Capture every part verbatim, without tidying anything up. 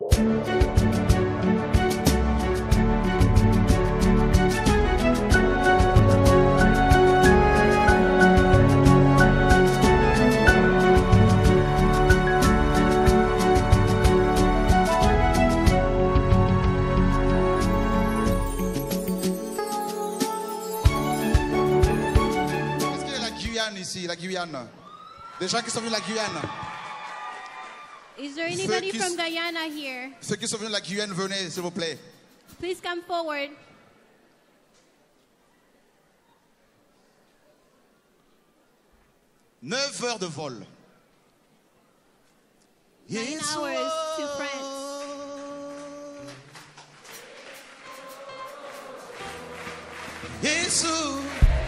Ici, la Guyane. Des gens qui sont venus de la Guyane. Is there anybody from Guyana here? Ceux qui sont venus de la Guyane, venez, s'il vous plaît. Please come forward. Neuf heures de vol. Nine hours to France. Jesus.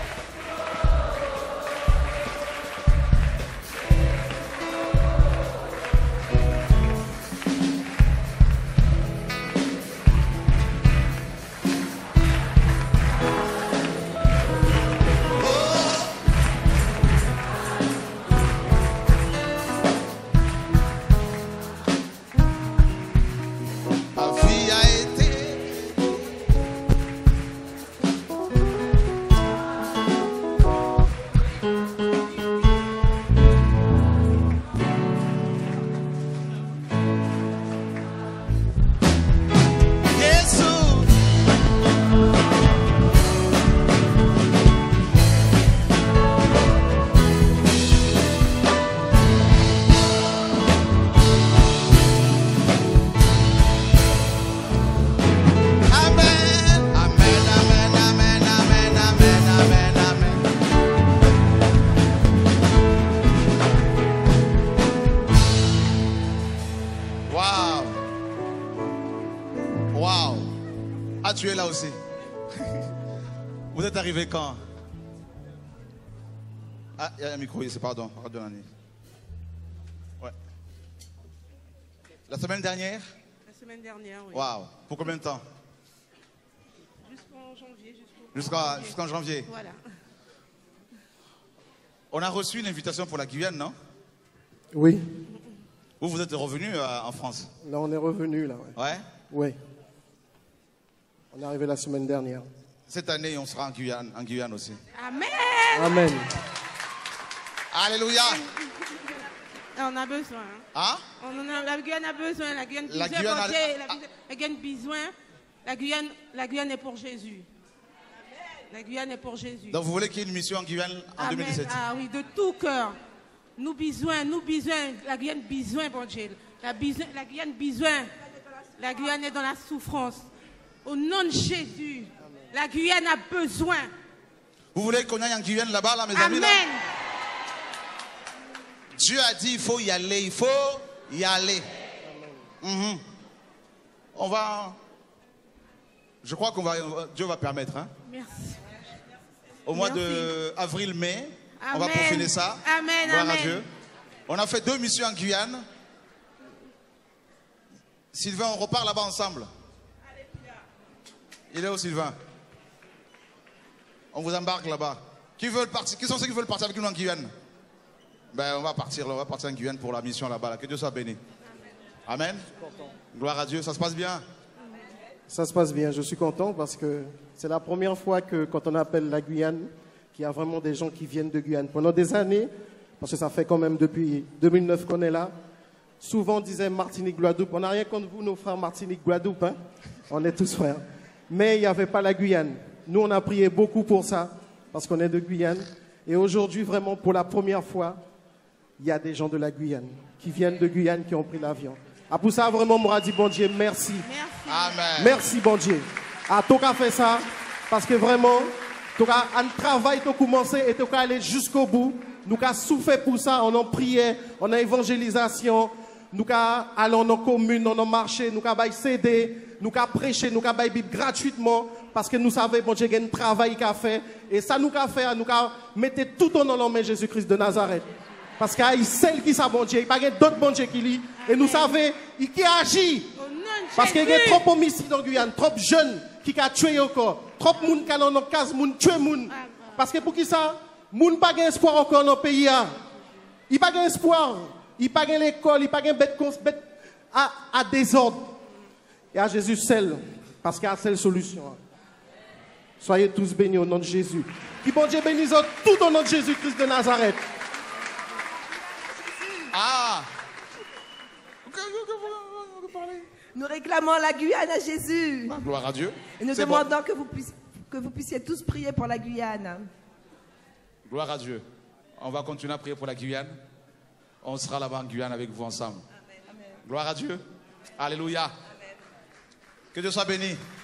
Tu es là aussi. Vous êtes arrivé quand? Ah, il y a un micro ici, pardon. Ouais. La semaine dernière? La semaine dernière, oui. Waouh. Pour combien de temps? Jusqu'en janvier. Jusqu'en jusqu'en janvier. Voilà. On a reçu une invitation pour la Guyane, non? Oui. Vous, vous êtes revenu euh, en France? Là, on est revenu, là. Ouais? Ouais. Oui. On est arrivé la semaine dernière. Cette année, on sera en Guyane, en Guyane aussi. Amen. Amen. Alléluia. On a besoin. Hein? On en a, la Guyane a besoin. La Guyane, la besoin Guyane a... la, la Guyane besoin. La Guyane, la Guyane est pour Jésus. La Guyane est pour Jésus. Donc vous voulez qu'il y ait une mission en Guyane en Amen. deux mille dix-sept? Ah oui, de tout cœur. Nous besoin, nous besoin. La Guyane besoin, bon Dieu. La, besoin, la Guyane besoin. La Guyane est dans la souffrance. Au nom de Jésus, la Guyane a besoin. Vous voulez qu'on aille en Guyane là-bas, là, mes Amen. amis? Là? Dieu a dit, il faut y aller, il faut y aller. Mm-hmm. On va... Je crois qu'on va... Dieu va permettre. Hein? Merci. Au mois Merci. de avril-mai, on va Amen. peaufiner ça. Amen, Gloire amen. à Dieu. On a fait deux missions en Guyane. Sylvain, on repart là-bas ensemble. Il est où, Sylvain? On vous embarque là-bas. Qui veulent partir? Qui sont ceux qui veulent partir avec nous en Guyane? Ben, on va partir, là, on va partir en Guyane pour la mission là-bas. Là. Que Dieu soit béni. Amen. Gloire à Dieu. Ça se passe bien? Ça se passe bien. Je suis content parce que c'est la première fois que, quand on appelle la Guyane, qu'il y a vraiment des gens qui viennent de Guyane. Pendant des années, parce que ça fait quand même depuis deux mille neuf qu'on est là, souvent on disait Martinique, Guadeloupe. On n'a rien contre vous, nos frères Martinique, Guadeloupe. Hein? On est tous frères. Mais il n'y avait pas la Guyane. Nous, on a prié beaucoup pour ça, parce qu'on est de Guyane. Et aujourd'hui, vraiment, pour la première fois, il y a des gens de la Guyane, qui viennent de Guyane, qui ont pris l'avion. À pour ça, vraiment, on m'a dit, bon Dieu, merci. Merci. Amen. Merci, bon Dieu. À tout cas fait ça, parce que vraiment, tout cas, un travail qui a commencé et tout cas aller jusqu'au bout. Nous avons souffert pour ça, on a prié, on a évangélisation. Nous avons allé dans nos communes, dans nos marchés, nous avons C D, nous avons prêché, nous avons Bible gratuitement parce que nous savons bon Dieu, qu'il y a un travail qu'il a fait. Et ça nous a fait, nous avons mis tout dans nos mains Jésus-Christ de Nazareth. Parce qu'il y a celle qui s'est bon Dieu, il n'y a pas d'autres bon Dieu qui lit. Et nous savons qui agit. Parce qu'il y a trop d'homicides en Guyane, trop de jeunes qui ont tué encore, trop de monde qui ont dans nos cases, qui ont tué. Parce que pour qui ça, les gens n'ont pas d'espoir encore dans le pays. Ils n'ont pas d'espoir. Il n'y a pas l'école, il n'y a pas de bête à, à désordre. Et à Jésus seul, parce qu'il y a seule solution. Soyez tous bénis au nom de Jésus. Que bon Dieu bénisse tout au nom de Jésus-Christ de Nazareth. Ah! Nous réclamons la Guyane à Jésus. Gloire à Dieu. Et nous demandons bon. que, vous puissiez, que vous puissiez tous prier pour la Guyane. Gloire à Dieu. On va continuer à prier pour la Guyane. On sera là-bas en Guyane avec vous ensemble. Amen. Gloire à Dieu. Alléluia. Amen. Que Dieu soit béni.